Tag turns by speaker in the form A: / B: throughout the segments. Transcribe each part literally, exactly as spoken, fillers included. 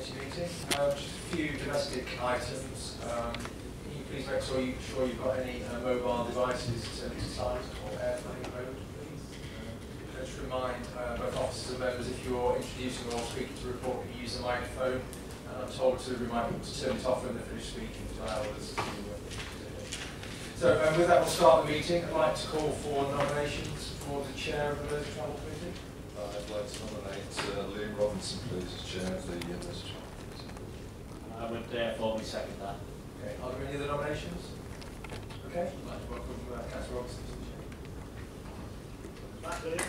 A: committee meeting. Uh, just a few domestic items. Um, can you please make sure, you, sure you've got any uh, mobile devices turned to silent or airplane mode, please? Uh, just remind uh, both officers and members, if you're introducing or speaking to a report, you use the microphone. And I'm told to remind people to turn it off when they finish speaking to allow others to uh, So um, with that, we'll start the meeting. I'd like to call for nominations for the chair of the Merseytravel committee.
B: I'd like to nominate uh, Liam Robinson, please, as chair of the uh, Merseytravel committee.
C: I would therefore uh, second that.
A: Okay. Are there any other nominations? Okay. I'd like to welcome uh, Councillor Robinson to the chair.
C: That's it.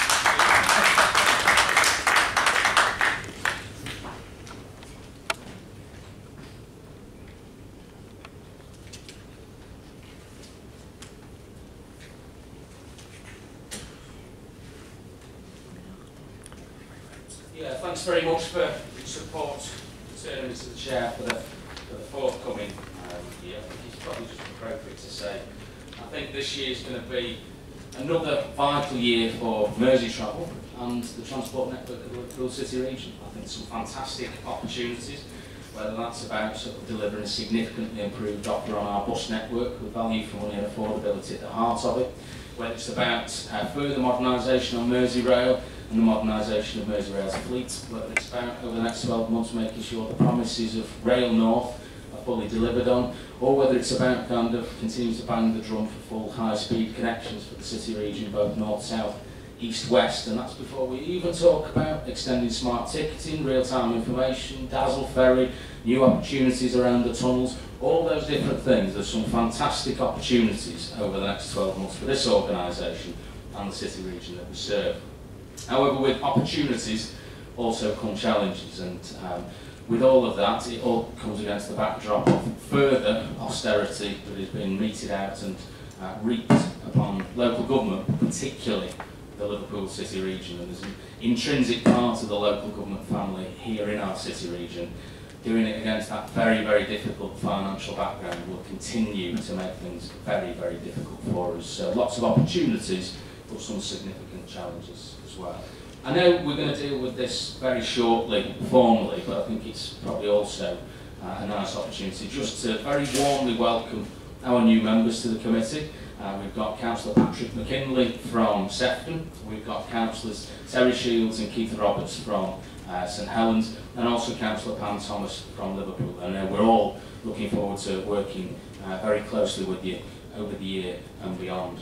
D: Yeah, thanks very much for your support returning me to the chair for the, for the forthcoming um, year. I think it's probably just appropriate to say I think this year is going to be another vital year for Merseytravel and the transport network of the Liverpool City region. I think some fantastic opportunities, whether that's about sort of delivering a significantly improved offer on our bus network with value for money and affordability at the heart of it, whether it's about uh, further modernisation on Merseyrail and the modernisation of Merseyrail's fleet, whether it's about over the next twelve months making sure the promises of Rail North are fully delivered on, or whether it's about kind of continuing to bang the drum for full high-speed connections for the city region, both north, south, east, west, and that's before we even talk about extending smart ticketing, real-time information, Dazzle Ferry, new opportunities around the tunnels, all those different things. There's some fantastic opportunities over the next twelve months for this organisation and the city region that we serve. However, with opportunities also come challenges, and um, with all of that, it all comes against the backdrop of further austerity that has been meted out and uh, reaped upon local government, particularly the Liverpool City region. And there's an intrinsic part of the local government family here in our city region. Doing it against that very, very difficult financial background will continue to make things very, very difficult for us. So lots of opportunities, but some significant challenges as well. I know we're going to deal with this very shortly, formally, but I think it's probably also uh, a nice opportunity just to very warmly welcome our new members to the committee. Uh, we've got Councillor Patrick McKinley from Sefton, we've got Councillors Terry Shields and Keith Roberts from uh, St Helens, and also Councillor Pam Thomas from Liverpool. And uh, we're all looking forward to working uh, very closely with you over the year and beyond.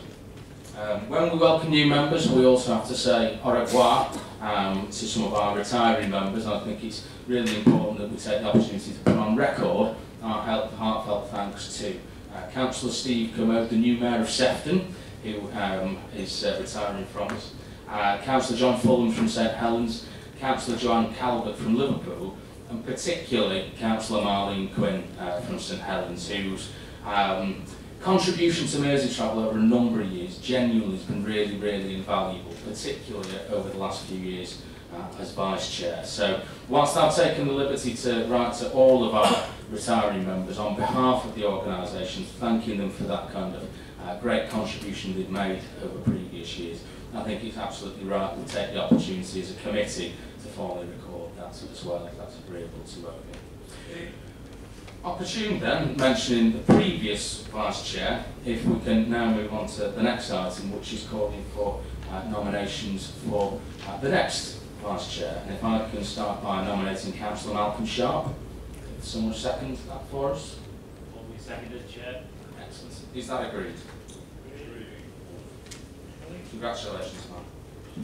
D: Um, when we welcome new members, we also have to say au revoir um, to some of our retiring members. I think it's really important that we take the opportunity to put on record our heartfelt thanks to uh, Councillor Steve Kermode, the new Mayor of Sefton, who um, is uh, retiring from us, uh, Councillor John Fulham from St Helens, Councillor Joanne Calvert from Liverpool, and particularly Councillor Marlene Quinn uh, from St Helens, who's um, contribution to Merseytravel over a number of years genuinely has been really, really invaluable, particularly over the last few years uh, as Vice Chair. So, whilst I've taken the liberty to write to all of our retiring members on behalf of the organisation, thanking them for that kind of uh, great contribution they've made over previous years, I think it's absolutely right we take the opportunity as a committee to formally record that as well, if that's agreeable to both of you. Opportune then, mentioning the previous Vice Chair, if we can now move on to the next item, which is calling for uh, nominations for uh, the next Vice Chair. And if I can start by nominating Councillor Malcolm Sharp. If someone seconds that for us.
C: Will be seconded, Chair.
D: Excellent. Is that agreed?
C: Agreed.
D: Congratulations, man.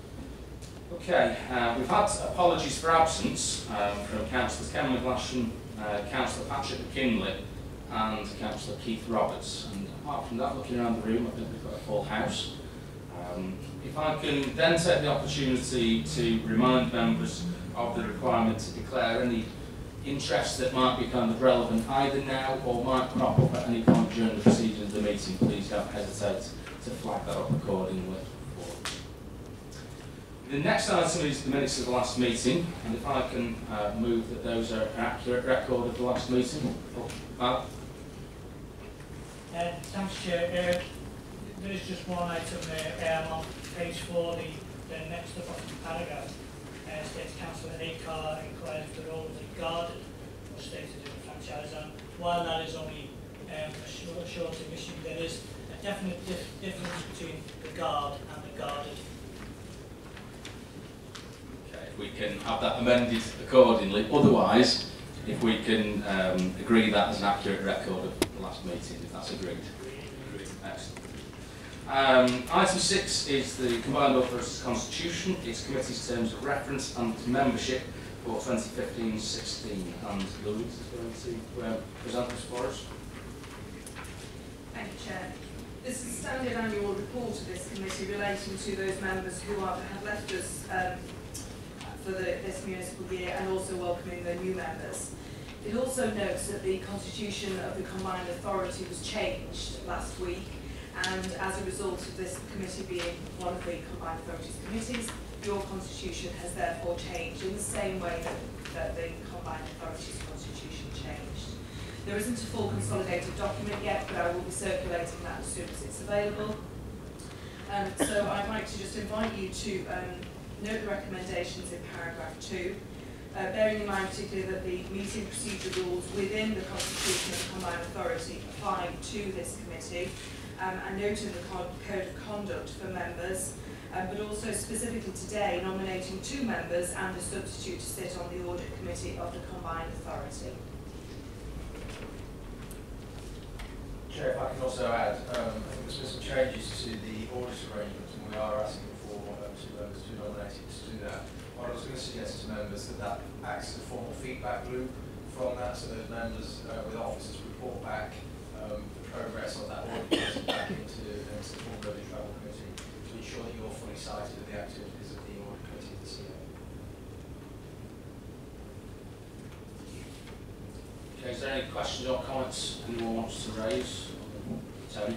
D: Okay, uh, we've had apologies for absence um, from Councillors Ken McGlashan, Uh, Councillor Patrick McKinley and Councillor Keith Roberts, and apart from that, looking around the room, I think we've got a full house. Um, if I can then take the opportunity to remind members of the requirement to declare any interest that might be kind of relevant either now or might crop up at any point during the proceedings of the meeting, please don't hesitate to flag that up accordingly. The next item is the minutes of the last meeting, and if I can uh, move that those are an accurate record of the last meeting. Oh, Val?
E: Uh, thanks, Chair. Uh, there's just one item there um, on page four, the, the next to bottom paragraph. Uh, states Councillor Acar inquires if the role of the while that is only um, a short, shorter mission, there is a definite dif difference between the guard and the guarded.
D: Okay, if we can have that amended accordingly. Otherwise, if we can um, agree that as an accurate record of the last meeting, if that's agreed. Agreed. Excellent. Um, item six is the Combined Authorities Constitution, its committee's terms of reference and membership for twenty fifteen sixteen. And Louise is going to uh, present this for us.
F: Thank you, Chair. This is a standard annual report of this committee relating to those members who are, have left us um, for the, this municipal year, and also welcoming the new members. It also notes that the constitution of the Combined Authority was changed last week, and as a result of this committee being one of the Combined Authorities committees, your constitution has therefore changed in the same way that, that the Combined Authorities constitution changed. There isn't a full consolidated document yet, but I will be circulating that as soon as it's available. Um, so I'd like to just invite you to um, note the recommendations in paragraph two, uh, bearing in mind particularly that the meeting procedure rules within the constitution of the Combined Authority apply to this committee, um, and noting the code of conduct for members, um, but also specifically today nominating two members and a substitute to sit on the audit committee of the Combined Authority.
A: Chair, if I can also add, um, I think there's been some changes to the audit arrangements, and we are asking for um, two members to be nominated to do that. What I was going to suggest to members that that acts as a formal feedback loop from that, so those members uh, with officers report back um, the progress of that audit committee back into, into the full Merseytravel committee to ensure that you're fully sighted of the activities of the audit committee this year.
D: Okay, is there any questions or comments anyone wants to raise? Tony?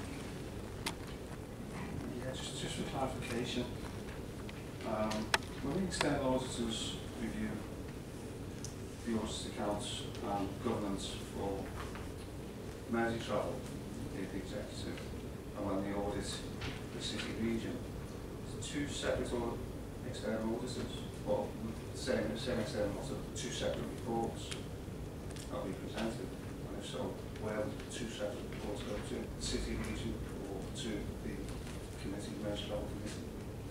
B: Yeah, just, just for clarification, um, when the external auditors review the auditor's accounts and governance for Merseytravel, the executive, and when they audit the city region, it's two separate or external auditors, or same, same external auditor, two separate reports that will be presented, and if so, where would the two separate reports go to? The city region or to the committee, Merseytravel committee?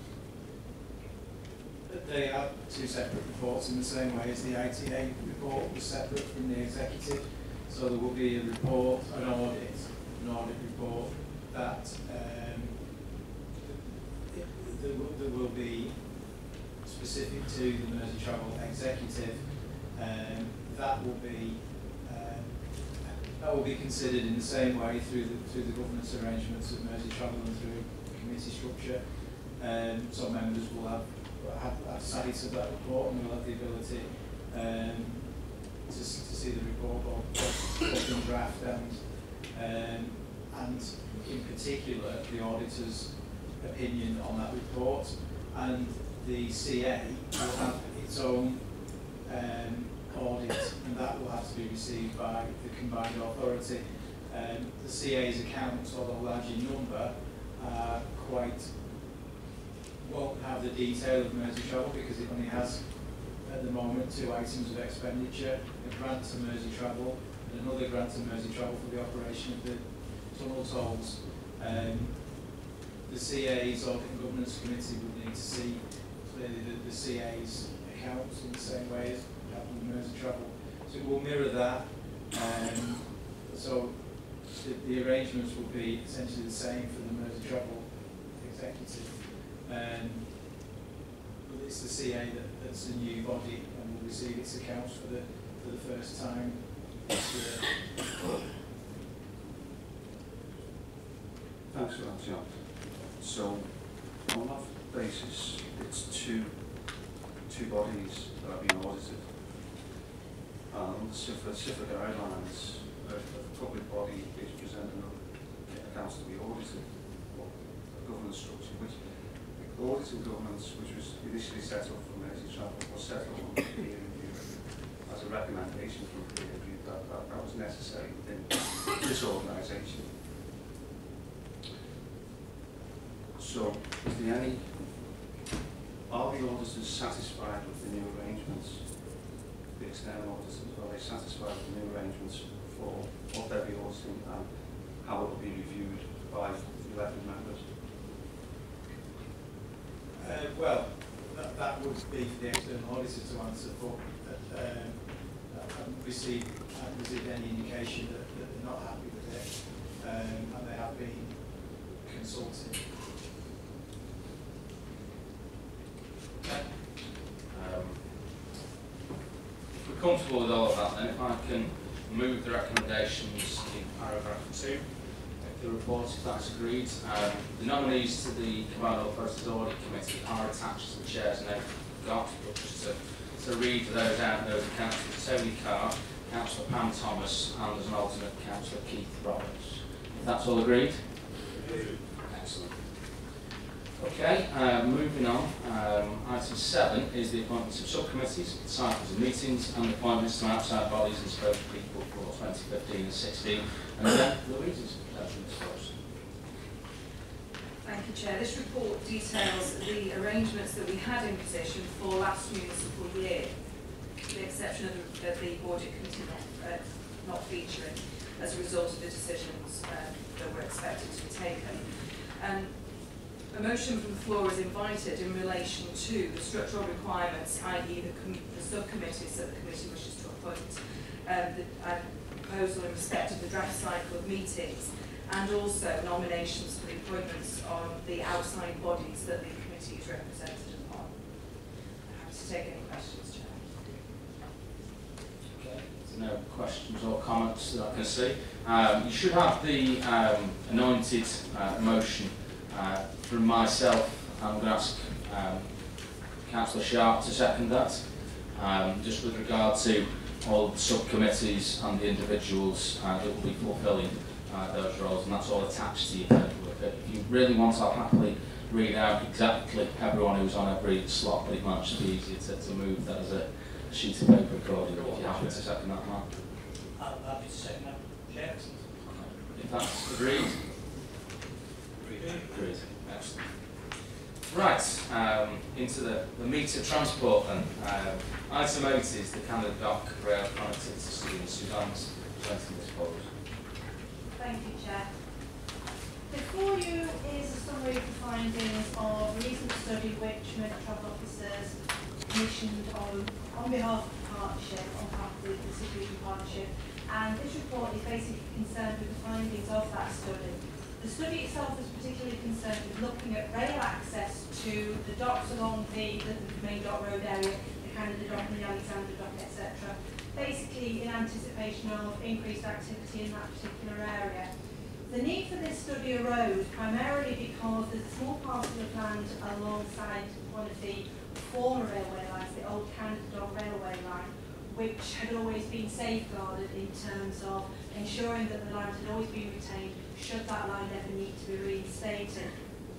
G: They are two separate reports in the same way as the I T A report was separate from the executive. So there will be a report, an audit, an audit report that um, it, there, will, there will be specific to the Merseytravel executive. Um, that will be um, that will be considered in the same way through the through the governance arrangements of Merseytravel and through committee structure. Um, so members will have have, have sight of that report, and will have the ability um, to, to see the report both in draft and um, and in particular the auditor's opinion on that report, and the C A will have its own um, audit, and that will have to be received by the Combined Authority. Um, the C A's accounts, although large in number, are quite won't have the detail of Merseytravel because it only has at the moment two items of expenditure: a grant to Merseytravel and another grant to Merseytravel for the operation of the tunnel tolls. Um, the C A's Audit and Governance Committee would need to see clearly the, the C A's accounts in the same way as happened with Merseytravel. So it will mirror that. Um, so the, the arrangements will be essentially the same for the Merseytravel executive. Um, but it's the C A that, that's a new body and will receive its accounts for the for the first time this year.
B: Thanks for that, John. So, on that basis, it's two two bodies that are being audited. And C I F A, C I F A guidelines, uh, the public body is presenting accounts to be audited, or a governance structure, which the auditing governance, which was initially set up for Merseytravel, was set up on peer review as a recommendation from peer review that, that, that was necessary within this organisation. So, is there any, are the auditors satisfied with the new arrangements? The external auditors, are they satisfied with the new arrangements for what they're resourcing and how it will be reviewed by the elected members?
G: Uh, well, that, that would be for the external auditor to answer, but uh, um, I haven't received, I haven't received any indication that, that they're not happy with it, um, and they have been consulted.
D: Okay. Um, if we're comfortable with all of that, then if I can move the recommendations in paragraph two of the report, if that's agreed. Um, the nominees to the Combined Authorities Audit Committee are attached to the chair's note got, but just to, to read those out, those are Councillor Tony Carr, Councillor Pam Thomas, and as an alternate Councillor Keith Roberts. If that's all agreed? Excellent. Okay, uh, moving on. Um, item seven is the appointments of subcommittees, cycles of meetings, and appointments to outside bodies and spokespeople for twenty fifteen and sixteen. And again, Louise's pleasure to close.
F: Thank you, Chair. This report details the arrangements that we had in position for last municipal year, with the exception of the, of the audit committee not, uh, not featuring as a result of the decisions uh, that were expected to be taken. Um, a motion from the floor is invited in relation to the structural requirements, that is the, com the subcommittees that the committee wishes to appoint, um, the uh, proposal in respect of the draft cycle of meetings, and also nominations for the appointments on the outside bodies that the committee is represented upon. I'm happy to take any questions, Chair.
D: Okay, no questions or comments that I can see. Um, you should have the um, anointed uh, motion uh, from myself. I'm going to ask um, Councillor Sharp to second that, um, just with regard to all the subcommittees and the individuals uh, that will be fulfilling Uh, those roles, and that's all attached to your paperwork. If you really want, I'll happily read out exactly everyone who's on every slot, but it might just be easier to, to move that as a sheet of paper accordingly. If you're happy to second that, Mark.
E: I'm happy to second that, Chair.
D: If that's agreed. Agreed. Excellent. Right, um, into the, the meter transport then. Um, item eight is the Canada Dock Rail Connectivity Study. Suzanne's presenting this for us.
H: Thank you, Chair. Before you is a summary of the findings of a recent study which Merseytravel officers commissioned on, on behalf of the partnership, on behalf of the distribution partnership, and this report is basically concerned with the findings of that study. The study itself is particularly concerned with looking at rail access to the docks along the, the, the main dock road area, the Canada Dock and the Alexander Dock, et cetera, basically in anticipation of increased activity in that particular area. The need for this study arose primarily because there's a small parcel of land alongside one of the former railway lines, the old Canada Dock railway line, which had always been safeguarded in terms of ensuring that the land had always been retained should that line ever need to be reinstated.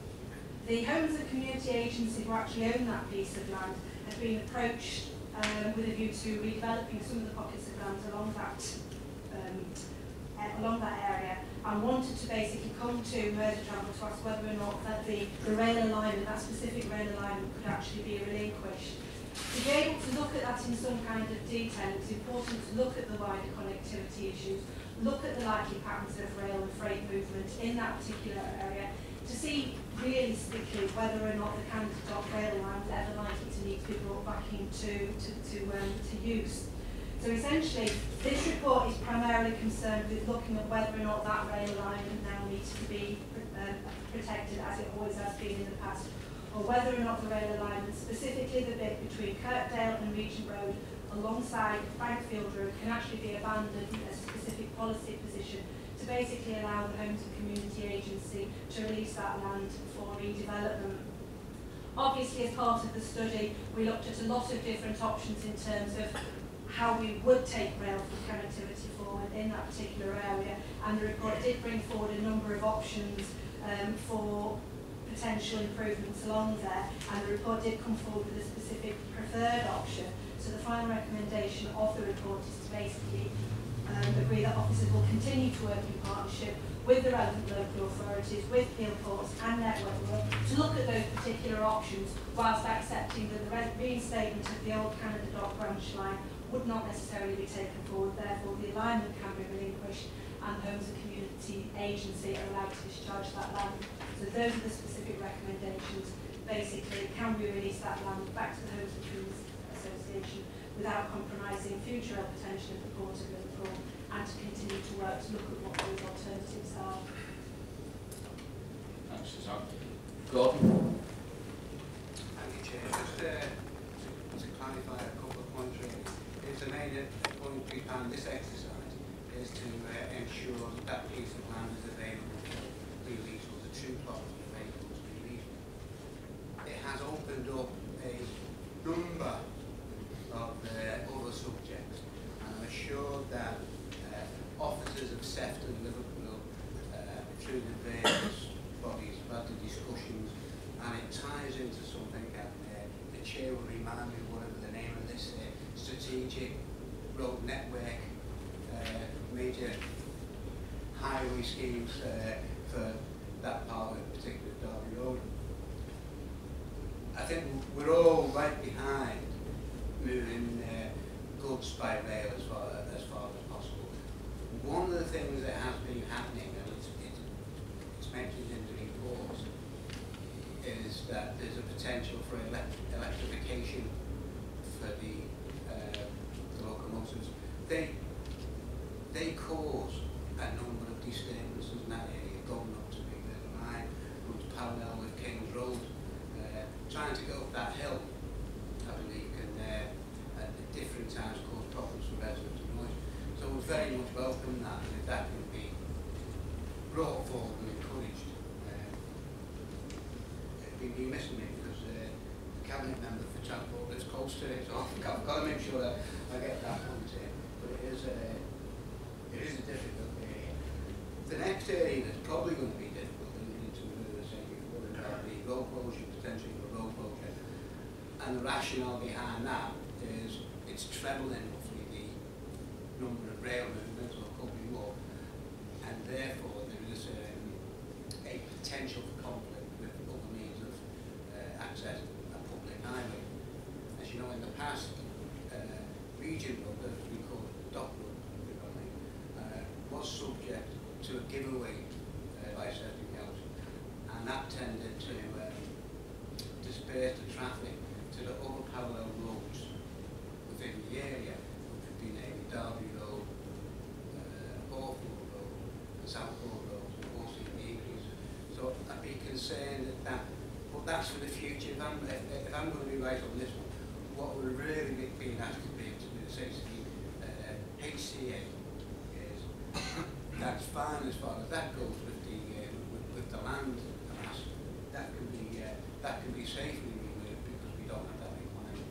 H: The Homes and Community Agency, who actually own that piece of land, had been approached Um, with a view to redeveloping some of the pockets of land along that um, uh, along that area, and wanted to basically come to Merseytravel to ask whether or not that the, the rail alignment, that specific rail alignment, could actually be relinquished. To be able to look at that in some kind of detail, it's important to look at the wider connectivity issues, look at the likely patterns of rail and freight movement in that particular area, to see realistically whether or not the Canada Dock rail line is ever likely to need to be brought back into to, to, um, to use. So essentially, this report is primarily concerned with looking at whether or not that rail line now needs to be uh, protected as it always has been in the past, or whether or not the rail alignment, specifically the bit between Kirkdale and Regent Road alongside Bankfield Road, can actually be abandoned as a specific policy position to basically allow the Homes and Community Agency to release that land for redevelopment. Obviously, as part of the study, we looked at a lot of different options in terms of how we would take rail connectivity forward in that particular area, and the report did bring forward a number of options um, for potential improvements along there, and the report did come forward with a specific preferred option. So the final recommendation of the report is to basically Um, agree that officers will continue to work in partnership with the relevant local authorities, with Peel Ports and Network Rail, to look at those particular options whilst accepting that the reinstatement of the old Canada Dock branch line would not necessarily be taken forward, therefore the alignment can be relinquished and the Homes and Community Agency are allowed to discharge that land. So those are the specific recommendations. Basically, can we release that land back to the Homes and Community Association without compromising future potential of the Port of Liverpool, and to continue to work to look at what those alternatives are.
D: Thanks, Suzanne. Gordon?
I: Thank you, Chair. Just uh, to, to clarify a couple of points really. Is the main point behind this exercise is to uh, ensure that that piece of land is available for release, or the true plot is available to be released. It has opened up a number of uh, other subjects, and I'm assured that uh, officers of S E F T and Liverpool, uh, through the various bodies, have had the discussions, and it ties into something that uh, the Chair will remind me whatever the name of this uh, strategic road network, uh, major highway schemes uh, for that part of particular Derby Road. I think we're all right behind moving uh, goods by rail as far as far as possible. One of the things that has been happening, and it's, it's, it's mentioned in the report, is that there's a potential for elect electrification for the, uh, the locomotives. They they cause a number of disturbances in that area, going up to Big River Line, runs parallel with King's Road. Uh, trying to go up that hill, I believe, can uh, at different times cause problems for residents and noise. So we very much welcome that, and if that can be brought forward and encouraged. Uh, it'd be remiss of me because uh, the cabinet member for transport is close to it, so I've got, I've got to make sure that I get that point in. But it is, uh, it is a difficult area. The next area that's probably going to be difficult, and you need to move the same before, is the road closure, potentially the road closure. And the rationale behind that is it's trebling roughly the number of rail movements, or could be more, and therefore there is um, a potential for conflict with other means of uh, access a public highway. As you know, in the past, uh, region road, as we call it, dock road, you know what I mean, uh, was subject to a giveaway uh, by certain council, and that tended to um, disperse the traffic to the other parallel roads within the area, which would be namely Derby Road, uh, Hawthorne Road, and Southport Road, and also the Eagles. So I'd be concerned that that, but that's for the future. If I'm, if, if I'm going to be right on this one, what we're really being asked to be to do, say to the uh, H C A, is that's fine as far as that goes with the uh, with, with the land mass. That can be uh, that can be safely removed because we don't have that requirement.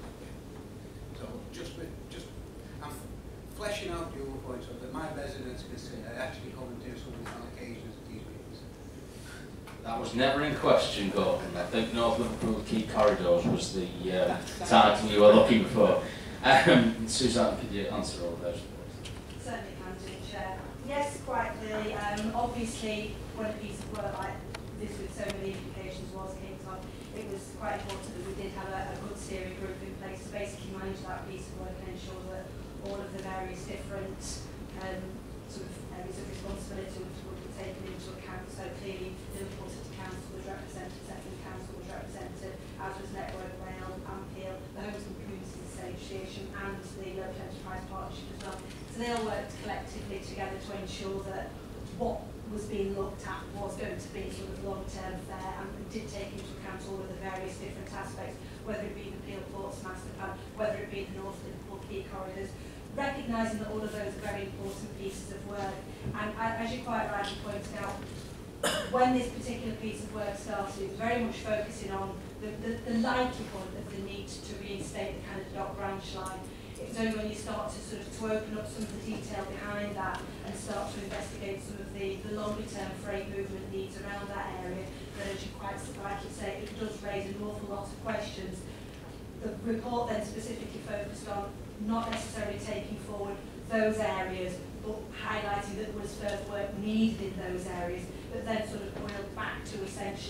I: So just with just I'm fleshing out the other point so that my residents can say I actually come and do something on occasions at these meetings.
D: That was never in question, Gordon. I think North Liverpool Key Corridors was the um, title you were looking for. Um, Suzanne, could you answer all those?
H: Certainly can do, Chair. Yes, quite clearly. Um, obviously, when a piece of work like this with so many implications was kicked off, it was quite important that we did have a, a good steering group in place to basically manage that piece of work and ensure that all of the various different um, sort of areas of responsibility would, would be taken into account. So clearly, Liverpool City Council was represented, Second Council was represented, as was Network Rail, Ampere, the Homes and Communities Association, and the Local Enterprise Partnership as well. So they all worked collectively together to ensure that what was being looked at was going to be sort of long-term fair, and did take into account all of the various different aspects, whether it be the Peel Ports Master Plan, whether it be the North Liverpool Key Corridors, recognising that all of those are very important pieces of work. And as you quite rightly pointed out, when this particular piece of work started, it was very much focusing on the, the, the likelihood of the need to reinstate the kind of dock branch line. It's only when you start to sort of to open up some of the detail behind that and start to investigate some of the, the longer term freight movement needs around that area, that, as you quite rightly say, it does raise an awful lot of questions. The report then specifically focused on not necessarily taking forward those areas, but highlighting that there was further work needed in those areas, but then sort of boiled back to essentially,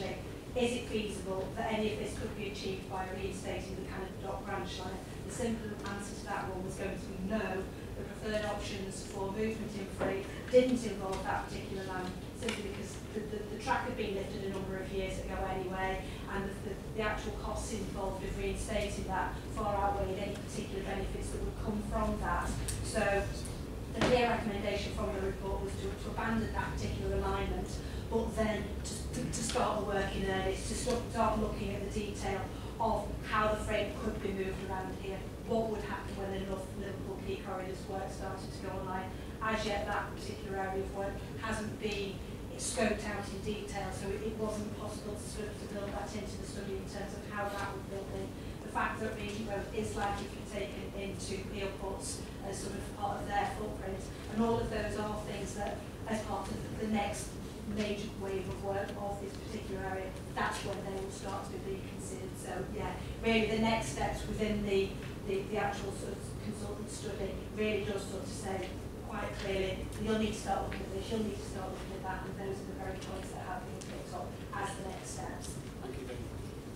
H: is it feasible that any of this could be achieved by reinstating the Canada Dock branch line? The simple answer to that one was going to be no. The preferred options for movement in freight didn't involve that particular land, simply because the, the, the track had been lifted a number of years ago anyway, and the, the, the actual costs involved of reinstating that far outweighed any particular benefits that would come from that. So the clear recommendation from the report was to, to abandon that particular alignment, but then to, to, to start the work in earnest, to start, start looking at the detail of how the freight could be moved around here, what would happen when enough Liverpool Key Corridors work started to go online. As yet, that particular area of work hasn't been scoped out in detail, so it, it wasn't possible to sort of to build that into the study in terms of how that would build in. The fact that Region Road is likely to be taken into Peel Ports as sort of part of their footprint, and all of those are things that, as part of the, the next major wave of work of this particular area, that's when they will start to be considered. So yeah, really the next steps within the, the, the actual sort of consultant study really does sort of say quite clearly, you'll need to start looking at this, you'll need to start looking at that, and those are the very points that have been picked up as the next steps.
B: Thank you, David.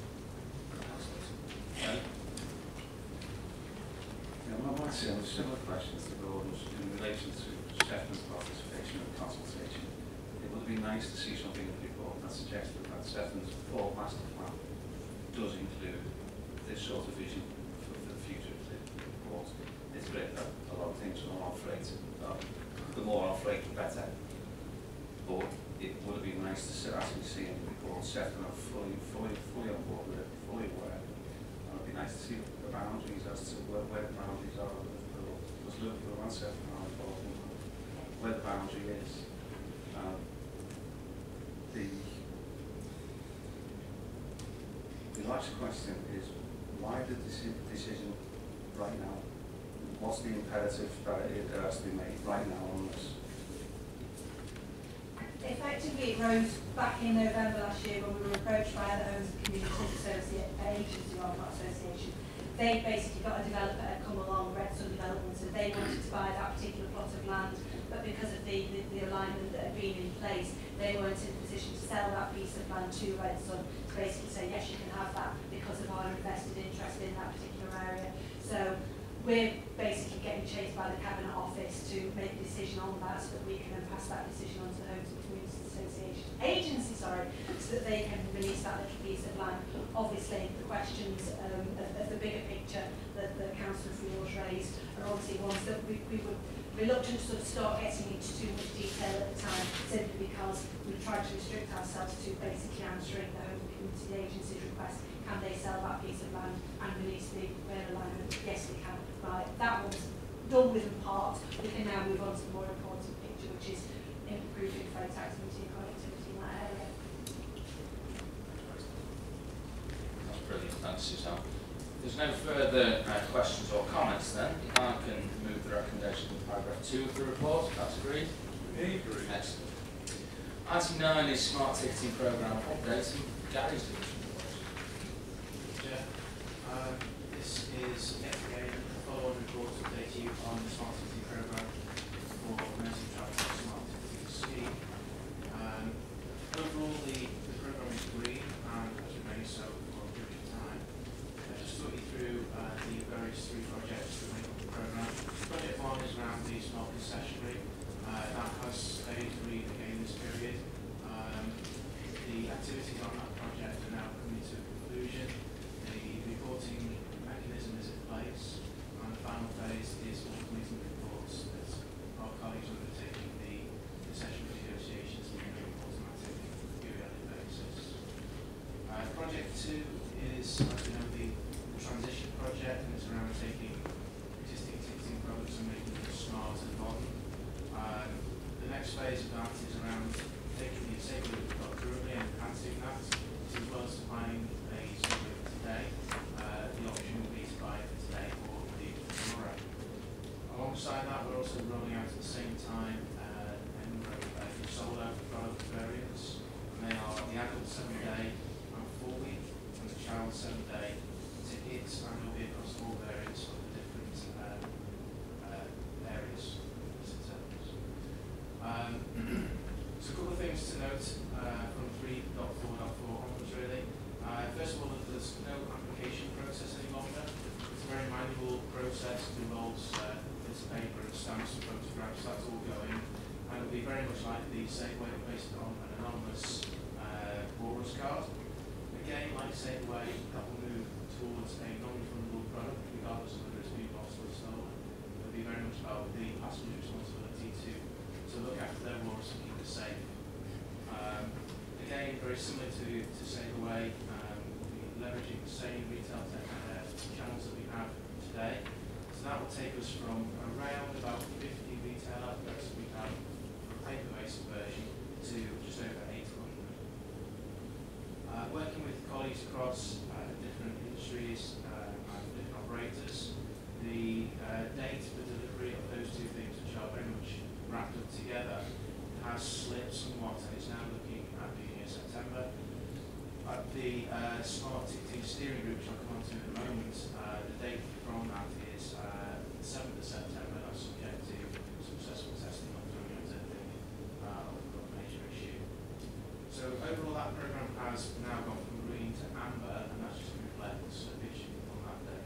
B: Yeah, I might say on similar questions to Gordon's in relation to Stephen's participation in the consultation. It would be nice to see something in the report that suggested that Stephen's full master plan does include this sort of vision for, for the future of the report. It's great that a lot of things are on freight. Uh, the more on freight, the better. But it would have been nice to sit, actually see in the report Stephen are fully, fully, fully on board with it, fully aware. And it'd be nice to see the boundaries as to where, where the boundaries are of Liverpool. Because Liverpool and Stephen are involved in where the boundary is. Um, the the last question is, why the deci decision right now? What's the imperative that it, it has to be made right now on this?
H: Effectively, it rose back in November last year when we were approached by the Homes and Communities Association, agency rather not association. They basically got a developer had come along, Red Sun Development, and they wanted to buy that particular plot of land, but because of the, the, the alignment that had been in place, they weren't in a position to sell that piece of land to Red Sun to basically say, yes, you can have that because of our invested interest in that particular area. So we're basically getting chased by the Cabinet Office to make a decision on that so that we can then pass that decision on to the Homes and Communities Association agency, sorry, so that they can release that little piece of land. Obviously, the questions um, of, of the bigger picture that the Council for Yours raised are obviously ones that we, we were reluctant to sort of start getting into too much detail at the time, simply because we tried to restrict ourselves to basically answering the Home and Community Agency's request. Can they sell that piece of land and release the rail alignment? Yes, we can. Right, that one's done with in part. We can now move on to the more important picture, which is improving freight activity and connectivity in that area.
D: That's brilliant, thanks Suzanne. If there's no further uh, questions or comments then, I can move the recommendation to paragraph two of the report, if that's agreed.
C: Agreed.
D: Excellent. Item nine is smart ticketing programme update, and Gary's division.
J: Yeah. Um, this is yet again a follow-on report to update you on the smart ticketing programme for Merseytravel smart ticketing scheme. Um, overall, the, the programme is green and has remained so for a period of time. I'll just talk you through uh, the various three projects that make up the programme. Project one is around the smart concessionary. Uh, that has stayed green again this period. Um, the activities on that project are now coming to a conclusion. The reporting mechanism is in place, and the final phase is automating reports that our colleagues are undertaking the concession negotiations and the automatic periodic basis. Uh, project two is, as we know, the, the transition project, and it's around taking existing ticketing products and making them smart and modern. Um, the next phase of that is around taking the example that we've got currently and enhancing that, as well as supplying a survey for today. Uh, the option will be to buy it for today or the tomorrow. Alongside that, we're also rolling out at the same time uh, a number of uh, solo product variants. And they are the adult seven day and four week, and the child seven day tickets, and will be across all variants of the different uh, uh, areas. Um, so a couple of things to note uh, from three point four point four onwards really. process involves uh, bits of paper and stamps and photographs. That's all going, and it'll be very much like the Safeway based on an anonymous uh, walrus card. Again, like Safeway, that will move towards a non-refundable product, regardless of whether it's been lost or stolen. It'll be very much about the passenger's responsibility to to look after their walrus and keep it safe. Um, again, very similar to to Safeway, um, we'll be leveraging the same retail tech, uh, channels that we have today. So that will take us from around about fifty retail outlets that we have for a paper-based version to just over eight hundred. Uh, working with colleagues across uh, different industries uh, and different operators, the uh, date for delivery of those two things, which are very much wrapped up together, has slipped somewhat, and it's now looking at being in September. At the uh, Smart Ticketing Steering Group, which I'll come on to in a moment, uh, the date from that is uh, the seventh of September. That's subject to successful testing of the uh, of the major issue. So overall, that programme has now gone from green to amber, and that's just to reflect the slippage on that date.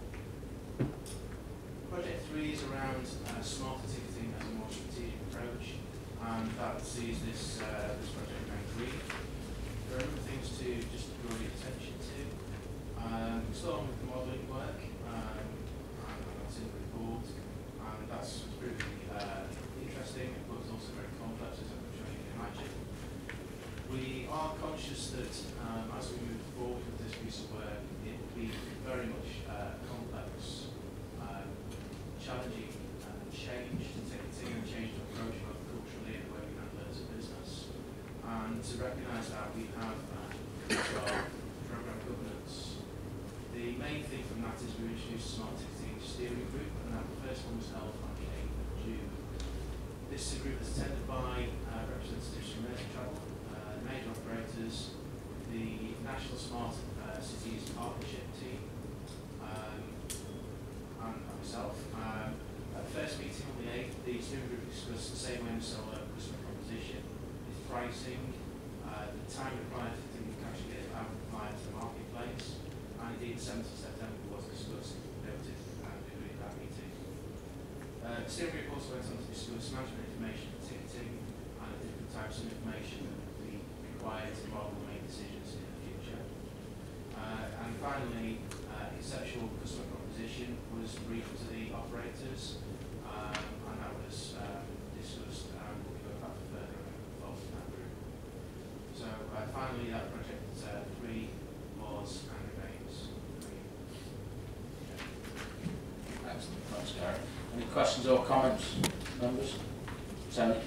J: Project three is around uh, smarter ticketing as a more strategic approach, and that sees this uh, this project going green. There are other things to just draw your attention to. Um, still on with the modelling work, um, and that's in the report, and that's really uh, interesting, but it's also very complex, as I'm sure you can imagine. We are conscious that um, as we move forward with this piece of work, it will be very much uh, complex, um, challenging uh, change to ticketing and change to approach both culturally and the way we handle it as a business. And to recognise that, we have uh, our programme governance. The main thing from that is we introduced a Smart Ticketing Steering Group, and that the first one was held on the eighth of June. This group is attended by uh, representatives from Merseytravel, uh, major operators, the National Smart uh, Cities Partnership team, um, and myself. Um, at the first meeting on the eighth, the steering group discussed the same way and solar customer proposition, its pricing, uh, the time required to actually get it out applied to the marketplace, and indeed the seventh of September was discussed, noted, and agreed at that meeting. Uh, the steering group also went on to discuss management information for ticketing and different types of information that would be required to model and make decisions in the future. Uh, and finally, uh, conceptual customer proposition was briefed to the operators, um, and that was um, discussed, and we'll go back further and involved in that group. So uh, finally, that project uh, three was and remains green.
D: Excellent, thanks Gary. Any questions or comments, members? Tony?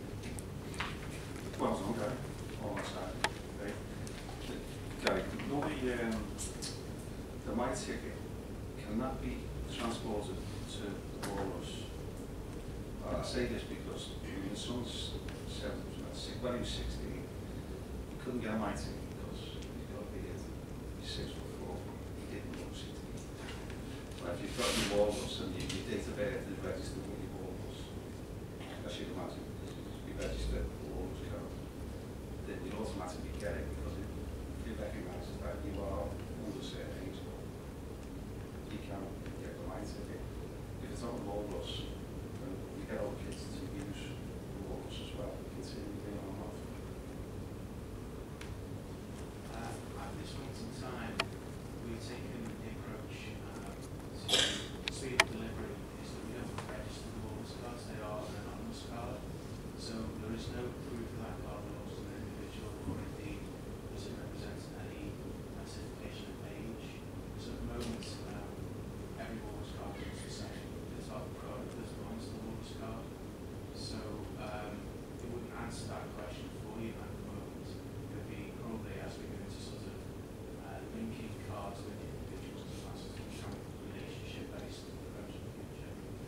B: Well done, Gary. All that side. Okay. Gary, no, the, um, the my ticket, can that be transported to the walrus? Uh, I say this because my son's seven, when he was sixteen, he couldn't get a my ticket because he's got a beard. He's six foot four. He didn't look sixteen. But if you've got your walrus and your, your date of birth is registered with your walrus, I should imagine be registered with the walrus card, then you automatically get it because it, it recognises that you are under certain age. You can get the my ticket. If it's on the walrus, then you get all the kids to use the walrus as well. Continue being on and off.
J: Uh, at this point in time, we've taken the approach um, to speed of delivery is that we don't register the walrus cards, they are an anonymous card. So there is no proof of that card belongs to an individual, or indeed does it represent any certification of age. So at the moment, um, every walrus card looks the same. It's our product that belongs to the walrus card. So um, it wouldn't answer that question for you at the moment. It would be probably as we go into sort of uh, linking cards with individuals to that sort of relationship-based approach in the future.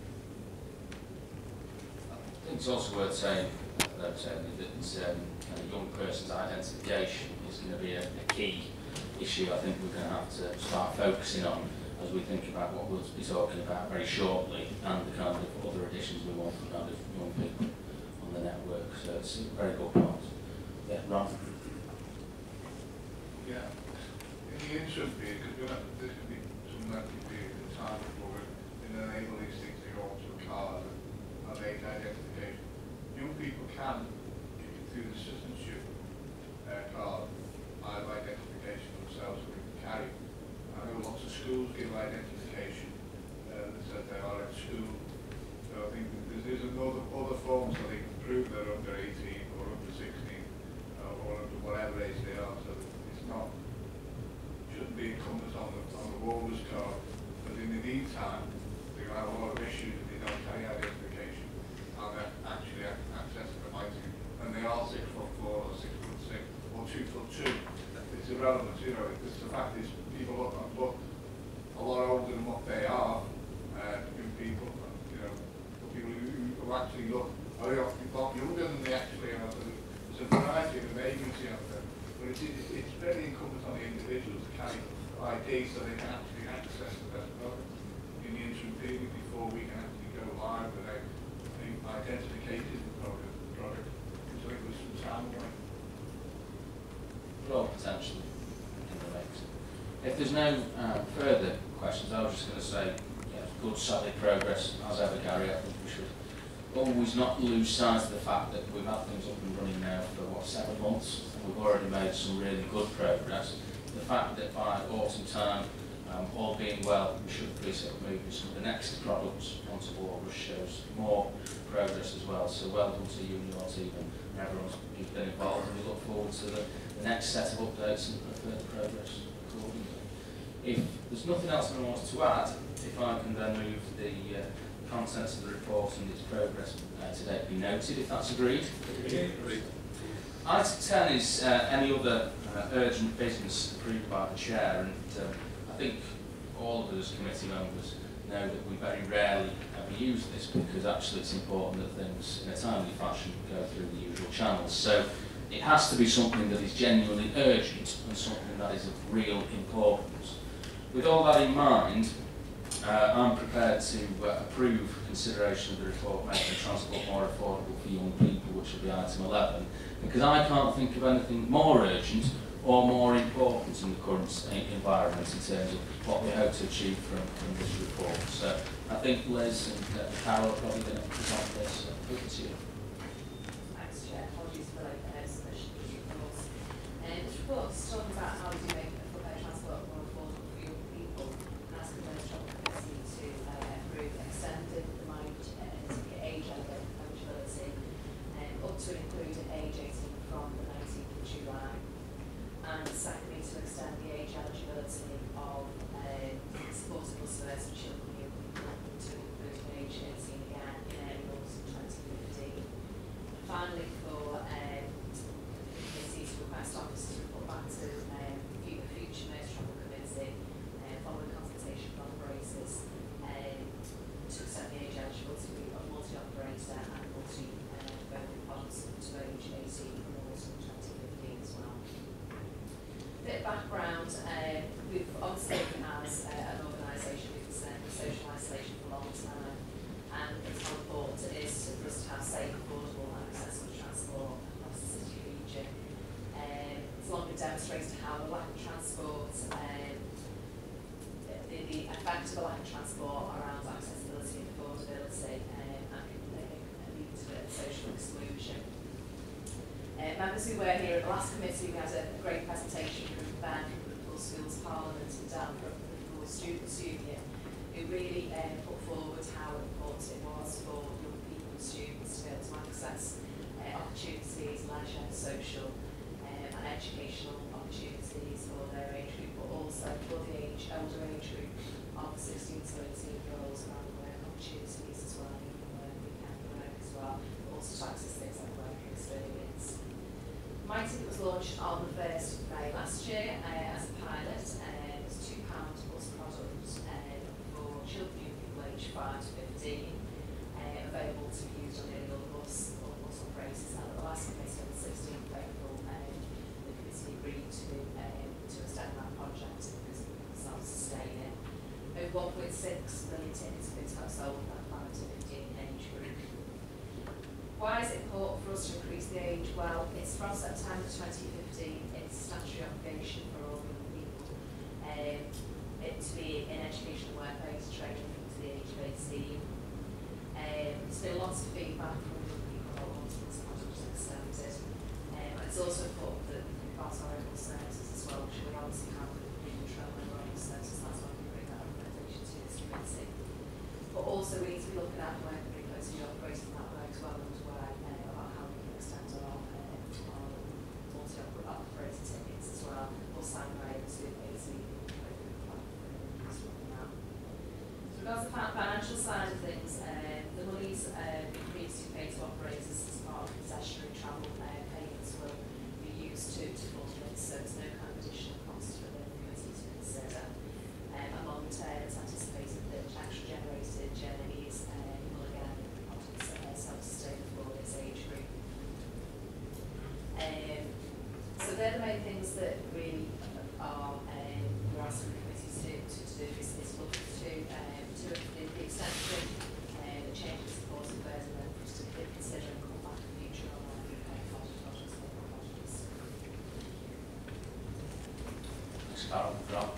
D: I think it's also worth saying that, um, that um, a young person's identification is going to be a, a key issue I think we're going to have to start focusing on as we think about what we'll be talking about very shortly and the kind of other additions we want for kind of young people on the network. So it's a very good point. Yeah, Ron?
K: Yeah. In the interim period, because we'll have, this could be some lengthy period of time before we're in a can, through the citizenship uh, card, either identification themselves that we can carry. I know lots of schools give identification uh, that says they are at school. So I think there's, there's another, other forms that they can prove they're under eighteen or under sixteen uh, or under whatever age they are. So it's not, shouldn't be incumbent on the, on the walrus card. But in the meantime, they have a lot of issues if they don't carry identification and they're actually accessing the lighting. And they are six foot four or six foot six or two foot two. It's irrelevant, you know. It's the fact is people look, look a lot older than what they are, uh, young people, you know, people who, who actually look very often a lot younger than they actually are. There's a variety of agency out there, but it's, it's very incumbent on the individuals to carry I D so they can actually access the best product in the interim period before we can actually go live without identification of the product, product, which I think was some time away.
D: Well, potentially in the mix. If there's no uh, further questions, I was just going to say, yeah, good solid progress as ever, Gary. I think we should always not lose sight of the fact that we've had things up and running now for what, seven months, and we've already made some really good progress. The fact that by autumn time, um, all being well, we should be sort of moving some of the next products onto board, which shows more progress as well. So well done to you and your team and everyone who's been involved, and we look forward to the, the next set of updates and further progress accordingly. If there's nothing else I want to add, if I can then move the uh, contents of the report and its progress uh, today be noted, if that's agreed. Agreed. Item ten is uh, any other uh, urgent business approved by the Chair, and um, I think all of us committee members know that we very rarely ever use this because actually it's important that things in a timely fashion go through the usual channels. So it has to be something that is genuinely urgent and something that is of real importance. With all that in mind, uh, I'm prepared to uh, approve consideration of the report making transport more affordable for young people, which will be item eleven, because I can't think of anything more urgent or more important in the current environment in terms of what we hope to achieve from, from this report. So I think Liz and uh, Carol are probably going to present this. Uh, over to you.
L: Thanks, Chair. Apologies for the late explanation of the reports. Um, this report is talking about how we do make public transport more affordable for young people, and asking the Municipal Committee to uh, approve extending the mileage uh, age eligibility um, up to include age eighteen from the nineteenth of July. And secondly, to extend the age eligibility of uh, supported bus fares for children and young people to include age eighteen again in April twenty fifteen. And finally, for um, the committee to request officers to report back to um, the future Merseytravel committee uh, following consultation with operators um, to extend the age eligibility of multi-operator and multi-voting pods to age eighteen from autumn twenty fifteen as well. Bit of background, um, we've obviously been as uh, an organisation who's concerned with social isolation for a long time, and it's how important it is for us to have safe, affordable and accessible transport across the city region. Um, it's long been demonstrated how the lack of transport, um, the, the effect of the lack of transport around accessibility and affordability um, and can lead to social exclusion. Uh, members who were here at the last committee, we had a, a great presentation from Ben from Liverpool Schools Parliament and Dan from the Liverpool Students' Union, who really um, put forward how important it was for young people and students to be able to access uh, opportunities, leisure, social um, and educational opportunities for their age group, but also for the age, older age group of the sixteen to eighteen year olds around work opportunities as well, even work, weekend work as well, but also to access things like work experience. My ticket was launched on the first of May last year uh, as a pilot. Uh, it was two pounds bus product uh, for children and people aged five to fifteen, uh, available to be used on any other bus or bus operators. And at the last committee on the sixteenth of April, uh, the committee agreed to, uh, to extend that project because it was self-sustaining. Over one point six million tickets have been sold in that five to fifteen age group. Why is it important for us to increase the age? Well, it's from September twenty fifteen, it's a statutory obligation for all young people um, it to be in education and work-based training to the age of eighteen. Um, there's been lots of feedback from young people about wanting this product extended. Um, and it's also important that about our overall services as well, which we obviously have in travel and overall services, that's why we bring that recommendation to this committee. But also we need to be looking at working very closely with operating that work as well as where uh, about how we can extend our, uh, our multi-operator tickets as well, or sign rates with A Z. So regards the financial side of things, uh, the monies uh, being previously paid to operators as part of concessionary travel uh, payments will be used to, to fund this, so there's no kind of additional costs for the committee to consider. Um, among terms anticipated that actual generated journeys uh, will again not uh, self-sustain for its age group. Um, so they're the main things that really are um, we're asking the committee to, to, to do is, is look to um, to the, the extension, uh, the changes support and further and then for us to consider and come back in the future on our uh, project projects and projects.
D: Start with Rob.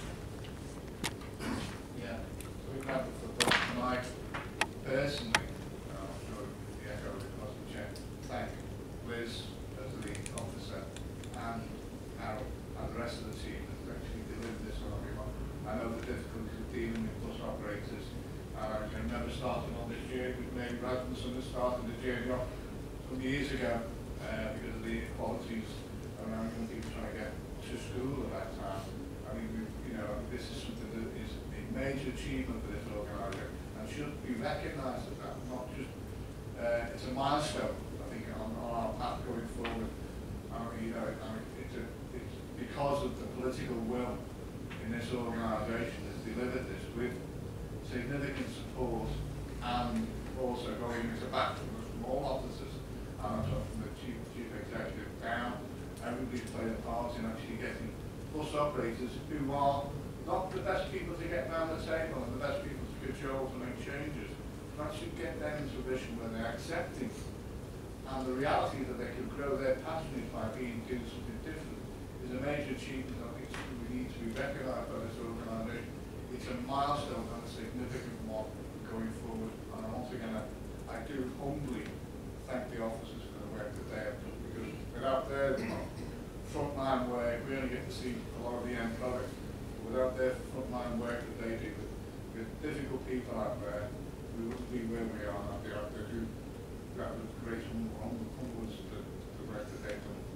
K: Yeah, so we've had the football tonight. Personally, uh, I'm sure the echo of it wasn't checked. Thank Liz as the lead officer and Harold and the rest of the team that actually delivered this on everyone. I know the difficulties of dealing with bus operators. Uh, I can remember starting on this journey with Mary Rasmussen, that started the journey off some years ago uh, because of the inequalities around young people trying to get to school at that time. I mean, we, you know, this is something that is a major achievement for this organisation and should be recognised as that, not just, uh, it's a milestone, I think, on, on our path going forward. I mean, you know, I mean, it's, a, it's because of the political will in this organisation has delivered this with significant support and also going into back from all officers and I'm talking from the chief, chief executive down. Everybody's played a part in actually getting bus operators who are not the best people to get round the table and the best people to control to make changes, but actually get them into a position where they're accepting and the reality that they can grow their passions by being doing something different is a major achievement. I think it's something we need to be recognised by this organisation. It's a milestone and a significant one going forward. And once again, I, I do humbly thank the officers for the work that they have done because without their frontline work, we only get to see a lot of the end product. But without their frontline work that they do with, with difficult people out there, we wouldn't be where we are. I think they do that was great humbleness to the work that they've done.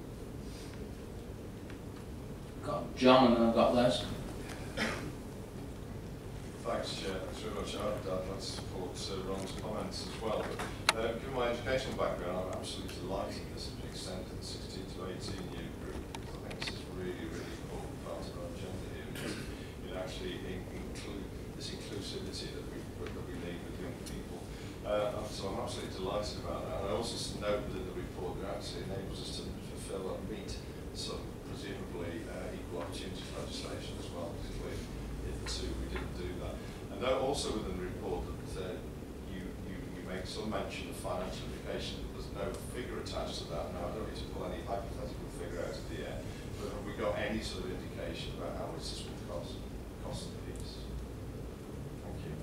D: Got John and then I've got Les.
M: Thanks, Chair. Thanks very much. I'd, I'd like to support uh, Ron's comments as well. But uh, given my educational background, I'm absolutely delighted this has been extended to the sixteen to eighteen year group because I think this is really, really important part of our agenda here. It actually in, include this inclusivity that we that we need with young people. Uh, so I'm absolutely delighted about that. And I also note that the report that actually enables us to fulfil and meet some presumably uh, equal opportunity legislation as well. Because Two, we didn't do that. And then also within the report that uh, you, you, you make some mention of financial implication, but there's no figure attached to that. Now, I don't need to pull any hypothetical figure out of the air, but have we got any sort of indication about how much this will cost, cost the piece? Thank you.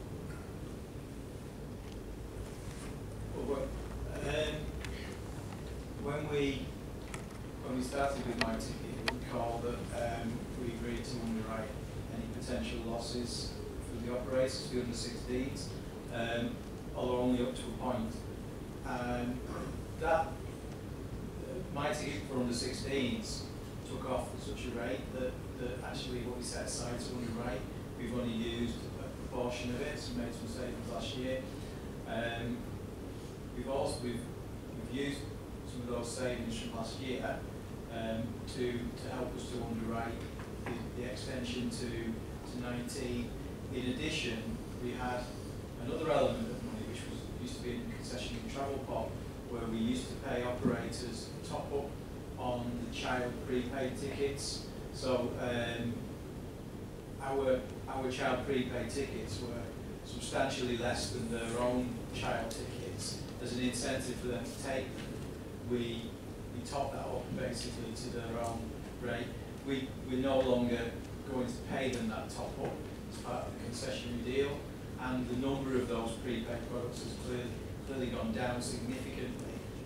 G: Well, um, when we when we started with my ticket, we recall that um, we agreed to underwrite any potential losses for the operators, the under sixteens, um, although only up to a point. Um, that, uh, my ticket for under sixteens took off at such a rate that, that actually what we set aside to underwrite, we've only used a proportion of it, so we made some savings last year. Um, we've also, we've, we've used some of those savings from last year um, to, to help us to underwrite The, the extension to, to nineteen. In addition, we had another element of money which was used to be in the concession and travel pot, where we used to pay operators top up on the child prepaid tickets. So um, our our child prepaid tickets were substantially less than their own child tickets. As an incentive for them to take them, we we top that up basically to their own rate. We, we're no longer going to pay them that top up as part of the concessionary deal, and the number of those prepaid products has clearly, clearly gone down significantly.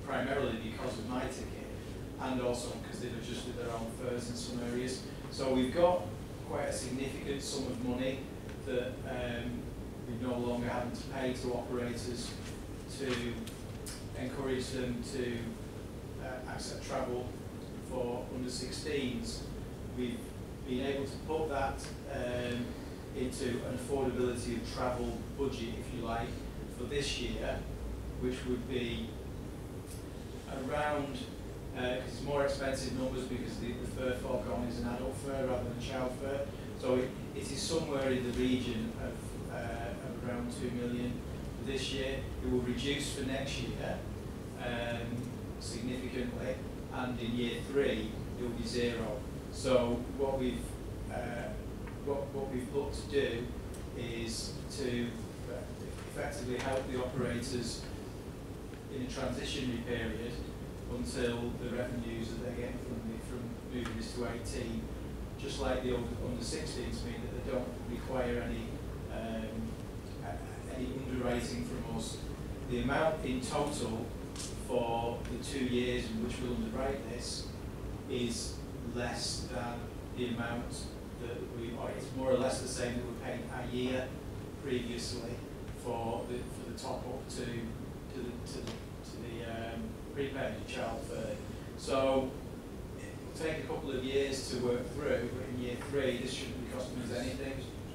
G: primarily because of my ticket, and also because they've adjusted their own fares in some areas. So we've got quite a significant sum of money that um, we're no longer having to pay to operators to encourage them to uh, accept travel for under sixteens. We've been able to put that um, into an affordability of travel budget, if you like, for this year, which would be around, because uh, it's more expensive numbers because the, the fare foregone is an adult fare rather than a child fare. So it, it is somewhere in the region of, uh, of around two million for this year. It will reduce for next year um, significantly, and in year three it will be zero. So what we've uh, what, what we've looked to do is to effectively help the operators in a transitionary period until the revenues that they're getting from the, from moving this to eighteen, just like the under, under sixteens, mean that they don't require any um, any underwriting from us. The amount in total for the two years in which we'll underwrite this is less than the amount that we, or it's more or less the same that we paid a year previously for the for the top up to to the to the, to the um, prepaid child fare. So it will take a couple of years to work through, but in year three this shouldn't be costing us anything.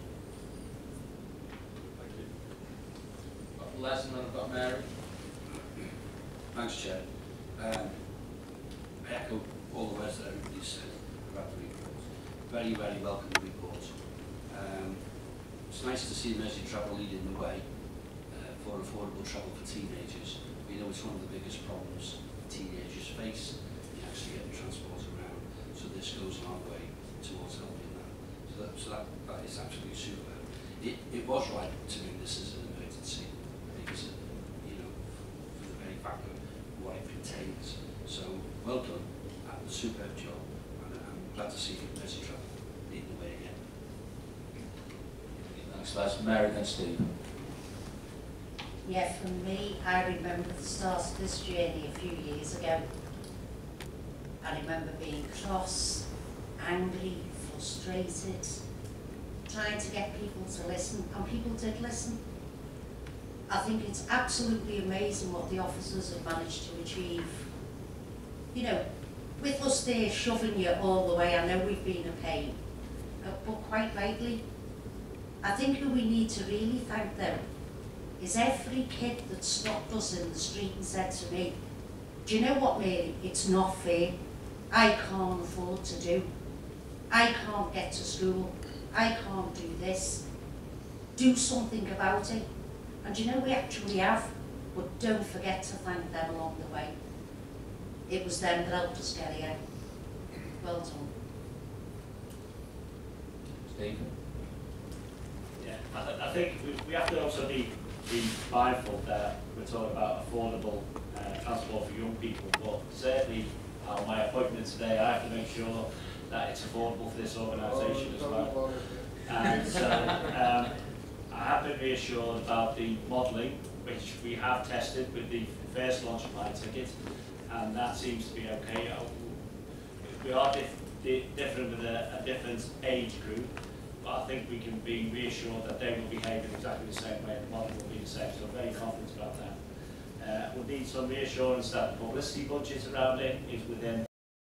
D: Thank you. Got Les and then I've got Mary.
N: Thanks, Chair. Um, I echo all the words that everybody said about the report. Very, very welcome report. Um, it's nice to see Merseytravel leading the way uh, for affordable travel for teenagers. We know it's one of the biggest problems teenagers face, in actually getting transport around. So this goes a long way towards helping that. So that, so that, that is absolutely super. It, it was right to bring this as an emergency because, you know, for the very fact of what it contains. So well done, and a superb job, and I'm glad to see Merseytravel leading the way again.
D: Thanks, Les. Mary, then Steve.
O: Yeah, for me, I remember the start of this journey a few years ago. I remember being cross, angry, frustrated, trying to get people to listen, and people did listen. I think it's absolutely amazing what the officers have managed to achieve. You know, with us there shoving you all the way, I know we've been a pain, but quite rightly, I think who we need to really thank them is every kid that stopped us in the street and said to me, do you know what, Mary, it's not fair. I can't afford to do. I can't get to school. I can't do this. Do something about it. And you know, we actually have, but don't forget to thank them along the way. It was them that helped us get here. Well done.
D: Steve?
C: Yeah, I, th I think we, we have to also be, be mindful that we're talking about affordable uh, transport for young people, but certainly on my appointment today I have to make sure that it's affordable for this organisation as well. And so um, I have been reassured about the modelling, which we have tested with the first launch of my ticket, and that seems to be okay. We are dif di different with a, a different age group, but I think we can be reassured that they will behave in exactly the same way, and the model will be the same, so I'm very confident about that. Uh, we'll need some reassurance that the publicity budget around it is within